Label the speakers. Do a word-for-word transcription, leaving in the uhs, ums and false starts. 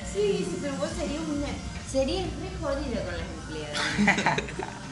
Speaker 1: Sí, sí, pero vos serías una... Serías re jodida con las empleadas.